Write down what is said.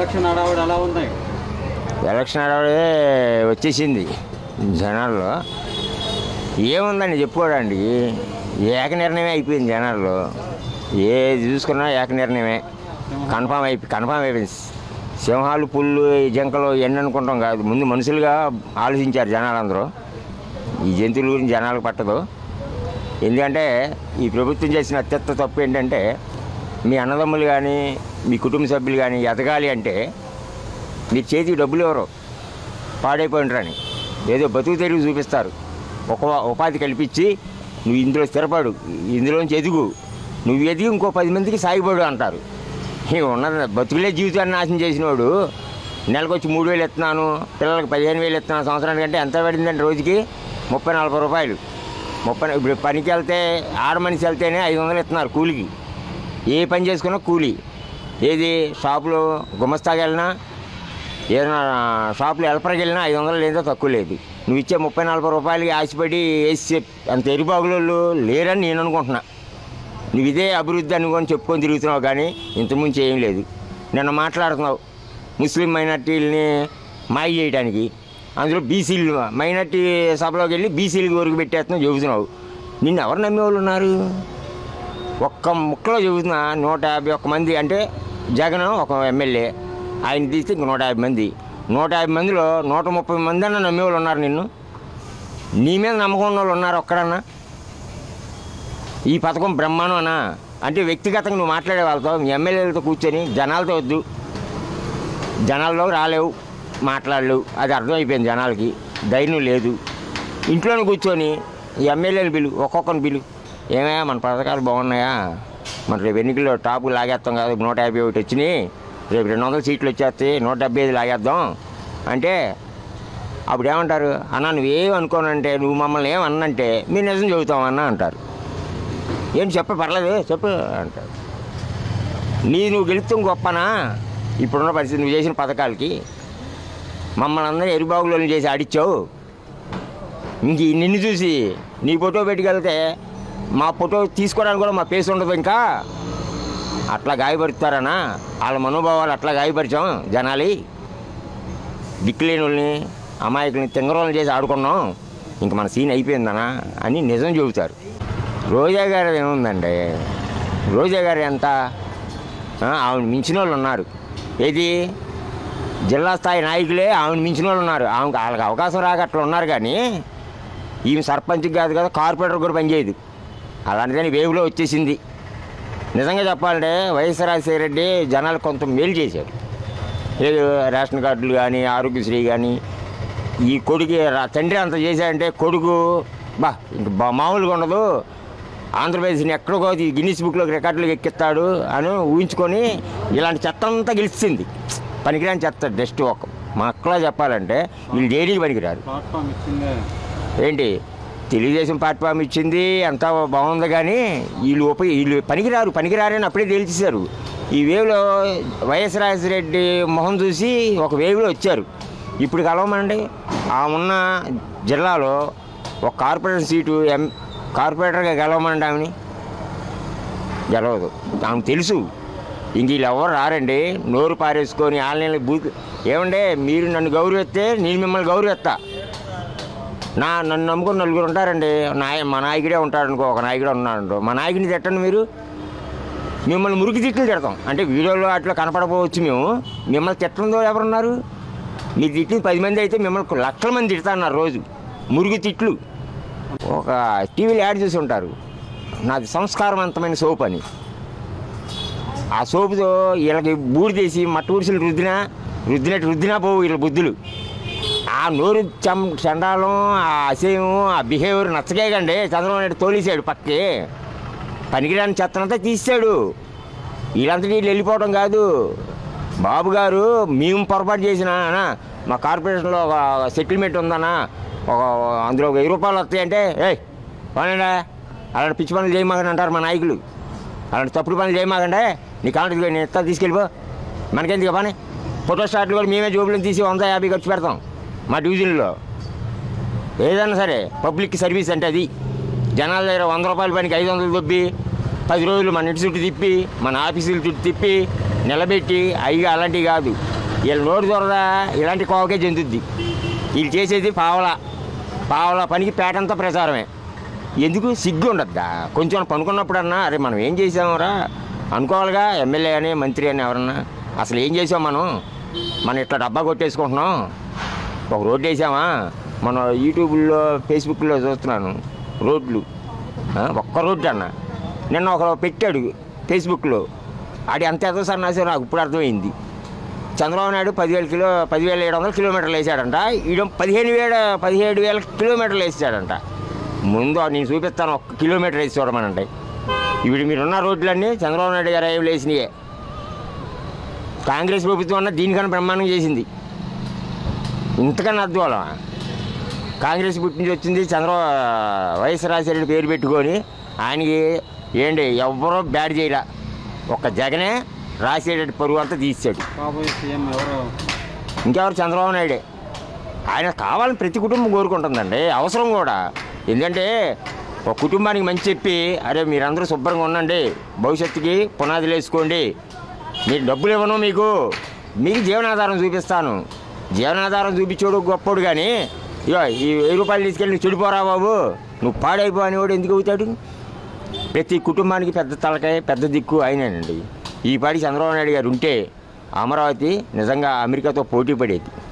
Election హడావుడి ఎలా ఉన్నాయి? ఎలక్షన్ హడావుడి వచ్చేసింది జనాల్లో. ఏముందండి చెప్పుకోవడానికి, ఏక నిర్ణయమే అయిపోయింది జనాల్లో. ఏది చూసుకున్నా ఏక నిర్ణయమే, కన్ఫామ్ అయిపోయింది. సింహాలు, పుల్లు, జంకలు ఎన్ని అనుకుంటాం కాదు, ముందు మనుషులుగా ఆలోచించారు జనాలందరూ. ఈ జంతువుల గురించి జనాలకు పట్టదు. ఎందుకంటే ఈ ప్రభుత్వం చేసిన అత్యంత తప్పు ఏంటంటే, మీ అన్నదమ్ములు కానీ మీ కుటుంబ సభ్యులు కానీ ఎదగాలి అంటే మీరు చేతికి డబ్బులు ఎవరు పాడైపోయినరని ఏదో బతుకు తెరుగు చూపిస్తారు. ఉపాధి కల్పించి నువ్వు ఇందులో స్థిరపడు, ఇందులోంచి ఎదుగు, నువ్వు ఎదిగి ఇంకో 10 మందికి సాగిపడు అంటారు. ఉన్న బతుకులే జీవితాన్ని నాశనం చేసినవాడు నెలకొచ్చి 3,000 ఇస్తున్నాను, పిల్లలకి 15,000 ఇస్తున్నాను, సంవత్సరానికంటే ఎంత పడిందండి? రోజుకి 30-40 రూపాయలు. ఇప్పుడు పనికి వెళ్తే ఆడ మనిషి వెళ్తేనే 500 ఇస్తున్నారు కూలికి. ఏ పని చేసుకున్నా కూలి. ఏది షాపులో గుమస్తాకి వెళ్ళినా, ఏదైనా షాపులో హెల్పర్కి వెళ్ళినా 500 లేదో తక్కువ లేదు. నువ్వు ఇచ్చే 30-40 రూపాయలకి ఆశపడి వేసి అంత ఎరుబాగులు లేరని నేను అనుకుంటున్నా. నువ్వు ఇదే అభివృద్ధి అనుకొని చెప్పుకొని తిరుగుతున్నావు, కానీ ఇంతకుముందు ఏం లేదు. నిన్న మాట్లాడుతున్నావు ముస్లిం మైనార్టీలని మాయ చేయడానికి, అందులో బీసీలు మైనార్టీ సభలోకి వెళ్ళి బీసీలకి వరకు పెట్టేస్తున్నావు చెబుతున్నావు. నిన్ను ఎవరు నమ్మేవాళ్ళు ఉన్నారు? ఒక్క ముక్కలో చెబుతున్నా 151 మంది అంటే జగన్ ఒక ఎమ్మెల్యే, ఆయన తీస్తే ఇంక 150 మంది. 150 మందిలో 130 మంది అన్న నమ్మేవాళ్ళు ఉన్నారు నిన్ను. నీ మీద నమ్మకం ఉన్న వాళ్ళు ఉన్నారు ఒక్కడన్నా? ఈ పథకం బ్రహ్మాండం అన్నా అంటే వ్యక్తిగతంగా నువ్వు మాట్లాడే వాళ్ళతో, మీ ఎమ్మెల్యేలతో కూర్చొని జనాలతో వద్దు, జనాల్లో రాలేవు, మాట్లాడలేవు, అది అర్థమైపోయింది జనాలకి. ధైర్యం లేదు. ఇంట్లోనే కూర్చొని ఈ ఎమ్మెల్యేలు బిల్లు, ఒక్కొక్కరిని బిల్లు, ఏమయ్యా మన పథకాలు బాగున్నాయా, మన రేపు ఎన్నికల్లో టాపు లాగేస్తాం కాదు, 151 వచ్చినాయి, రేపు 200 సీట్లు వచ్చేస్తాయి, 175 లాగేద్దాం అంటే అప్పుడు ఏమంటారు? అన్నా నువ్వేం అనుకోనంటే, నువ్వు మమ్మల్ని ఏమన్నంటే మీరు నిజం చెబుతామన్నా అంటారు. ఏంటి చెప్ప పర్లేదు చెప్పు అంటారు. నువ్వు గెలుపుతాం గొప్పనా? ఇప్పుడున్న పరిస్థితి నువ్వు చేసిన పథకాలకి మమ్మల్ని అందరూ ఎరుబాగులను చేసి ఆడిచ్చావు. ఇంక నిన్ను చూసి నీ ఫోటో పెట్టుకెళ్తే మా ఫోటో తీసుకోవడానికి కూడా మా ఫేస్ ఉండదు. ఇంకా అట్లా గాయపరుస్తారనా? వాళ్ళ మనోభావాలు అట్లా గాయపరిచాం జనాలి. దిక్కులేని వాళ్ళని, అమాయకుల్ని, తింగరోళ్ళని చేసి ఆడుకున్నాం, ఇంక మన సీన్ అయిపోయిందనా అని నిజం చెబుతారు. రోజా గారు ఏముందండి, రోజా గారు ఎంత ఆవిడ మించిన వాళ్ళు ఉన్నారు. ఏది జిల్లా స్థాయి నాయకులే ఆవిడ మించిన వాళ్ళు ఉన్నారు. వాళ్ళకి అవకాశం రాక అట్లా ఉన్నారు, కానీ ఈమె సర్పంచ్కి కాదు కదా, కార్పొరేటర్ కూడా పనిచేయదు. అలాంటిదని వేవ్లో వచ్చేసింది. నిజంగా చెప్పాలంటే వైఎస్ రాజశేఖర రెడ్డి జనాలు కొంత మేలు చేశాడు. లేదు రేషన్ కార్డులు కానీ, ఆరోగ్యశ్రీ కానీ, ఈ కొడుకు తండ్రి అంత చేశాడంటే కొడుకు ఇంక మామూలుగా ఉండదు, ఆంధ్రప్రదేశ్ని ఎక్కడికో గిన్నిస్ బుక్లోకి రికార్డులకు ఎక్కిస్తాడు అని ఊహించుకొని ఇలాంటి చెత్త అంతా గెలిచింది. పనికిరాని చెత్త డస్ట్. మా అక్కలా చెప్పాలంటే వీళ్ళు డైరీకి పనికిరారు. ఏంటి తెలుగుదేశం ప్లాట్ఫామ్ ఇచ్చింది, అంతా బాగుంది, కానీ వీళ్ళు పనికిరారని అప్పుడే తేల్చేశారు. ఈ వేవ్లో వైఎస్ రాజశేఖరరెడ్డి మొహం చూసి ఒక వేవ్లో వచ్చారు. ఇప్పుడు కలవమండి, ఆ ఉన్న జిల్లాలో ఒక కార్పొరేషన్ సీటు కార్పొరేటర్గా గెలవమండి, ఆమెని గెలవదు. ఆమెకు తెలుసు ఇంక వీళ్ళు ఎవరు రారండి. నోరు పారేసుకొని ఆన్లైన్లో బూత్ ఏమంటే మీరు నన్ను గౌరవిస్తే నేను మిమ్మల్ని గౌరవిస్తా. నన్ను నమ్ముకొని నలుగురు ఉంటారండి. మా నాయకుడే ఉంటాడనుకో, ఒక నాయకుడే ఉన్నాడు, మా నాయకుడిని తిట్టండి మీరు, మిమ్మల్ని మురికి తిట్లు తిడతాం. అంటే వీడియోలో అట్లా కనపడపోవచ్చు, మిమ్మల్ని తిట్టడంలో ఎవరున్నారు? మీరు తిట్టిన 10 మంది అయితే మిమ్మల్ని లక్షల మంది తిడతాన్నారు రోజు, మురికి తిట్లు. ఒక టీవీలో యాడ్ చూసి ఉంటారు, నాది సంస్కారవంతమైన సోపు అని. ఆ సోపుతో వీళ్ళకి బూడి తీసి మట్ట ఊడిసలు రుద్దినా పోవు వీళ్ళ బుద్ధులు. ఆ నోరు చండాలం, ఆ అసహ్యం, ఆ బిహేవియర్ నచ్చకేకండి చంద్రబాబు నాయుడు తోలేసాడు పక్కకి. పనికిరాని చెత్తనంతా తీసాడు. వీళ్ళంతా వీళ్ళు వెళ్ళిపోవడం కాదు. బాబు గారు మేము పొరపాటు చేసిన మా కార్పొరేషన్లో ఒక సెటిల్మెంట్ ఉందన్నా, అందులో 1000 రూపాయలు వస్తాయంటే పోనండా అలాంటి పిచ్చి పనులు చేయమాకండి అంటారు మా నాయకులు. అలాంటి తప్పుడు పనులు చేయమాకండి, నీ కాంట్రాక్ట్ నేను ఎత్తా తీసుకెళ్ళిపో, మనకెందుకు పని. ఫోటో స్టార్ట్లు కూడా మేమే జోబులను తీసి 150 ఖర్చు పెడతాం మా డివిజన్లో. ఏదైనా సరే పబ్లిక్ సర్వీస్ అంటే అది. జనాల దగ్గర 100 రూపాయల పనికి 500 దొబ్బి 10 రోజులు మన ఇంటి చుట్టూ తిప్పి, మన ఆఫీసుల చుట్టూ తిప్పి నిలబెట్టి అలాంటివి కాదు. వీళ్ళ నోరు దొరదా ఇలాంటి కోవకే చెందుద్ది. వీళ్ళు చేసేది పావలా పనికి పేటంతా ప్రచారమే. ఎందుకు సిగ్గు ఉండద్దా? కొంచెం పనుకున్నప్పుడన్నా అరే మనం ఏం చేసామరా అనుకోవాలిగా. ఎమ్మెల్యే అని మంత్రి అని ఎవరన్నా అసలు ఏం చేసాం మనం ఇట్లా డబ్బా కొట్టేసుకుంటున్నాం. ఒక రోడ్డు వేసామా? మనం యూట్యూబ్లో ఫేస్బుక్లో చూస్తున్నాను రోడ్లు, ఒక్క రోడ్డు అన్న. నిన్న ఒక పెట్టాడు ఫేస్బుక్లో, ఆడి అంత ఎదో సన్నాసి నాకు ఇప్పుడు అర్థమైంది. చంద్రబాబు నాయుడు 10,700 కిలోమీటర్లు వేసాడంట, ఈడ 17,000 కిలోమీటర్లు వేసాడంట. ముందు నేను చూపిస్తాను, 1 కిలోమీటర్ వేసి చూడమనండి. ఇప్పుడు మీరున్న రోడ్లన్నీ చంద్రబాబు నాయుడు గారు ఏమి వేసినాయే. కాంగ్రెస్ ప్రభుత్వం అన్న దీనికన్నా బ్రహ్మాండం చేసింది. ఇంతకన్నా అద్భుతం. కాంగ్రెస్ పుట్టించి వచ్చింది వైఎస్ రాజశేఖర పేరు పెట్టుకొని ఆయనకి ఏంటి ఎవరో బ్యాడ్ చేయలే. ఒక్క జగనే రాజశేఖర పరువు అంతా తీసాడు. ఇంకెవరు? చంద్రబాబు నాయుడే. ఆయన కావాలని ప్రతి కుటుంబం కోరుకుంటుందండి, అవసరం కూడా. ఎందుకంటే ఒక కుటుంబానికి మంచి చెప్పి అరే మీరందరూ శుభ్రంగా ఉండండి, భవిష్యత్తుకి పునాదులు వేసుకోండి, మీరు డబ్బులు ఇవ్వను, మీకు జీవనాధారం చూపిస్తాను. జీవనాధారం చూపించోడు గొప్పోడు, కానీ ఇగో ఈ 1000 రూపాయలు తీసుకెళ్ళి నువ్వు చెడిపోరా బాబు, నువ్వు పాడైపో అనేవాడు ఎందుకు అవుతాడు? ప్రతి కుటుంబానికి పెద్ద తలకాయ, పెద్ద దిక్కు ఆయనేనండి. ఈ పాటి చంద్రబాబు నాయుడు గారు ఉంటే అమరావతి నిజంగా అమెరికాతో పోటీ పడేది.